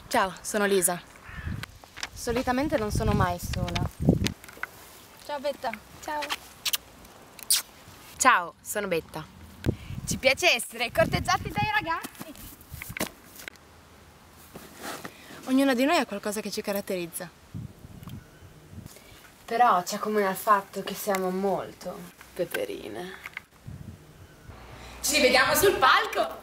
Ciao, sono Lisa. Solitamente non sono mai sola. Ciao Betta. Ciao. Ciao, sono Betta. Ci piace essere corteggiati dai ragazzi. Ognuno di noi ha qualcosa che ci caratterizza. Però ci accomuna il fatto che siamo molto peperine. Ci vediamo sul palco!